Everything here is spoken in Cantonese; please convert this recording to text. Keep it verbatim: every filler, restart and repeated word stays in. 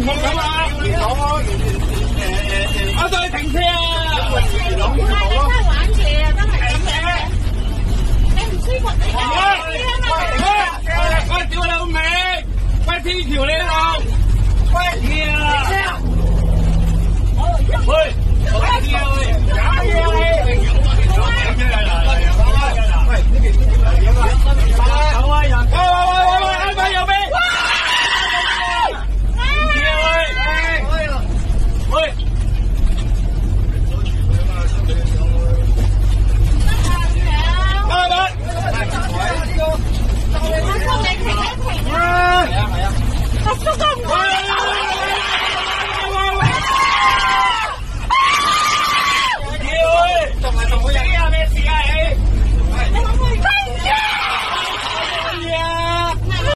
唔好咁啊！元朗啊，我再停車啊！元朗元朗咯，玩嘢啊，真係咁嘅，你唔舒服你停啊！停啊！喂，屌你！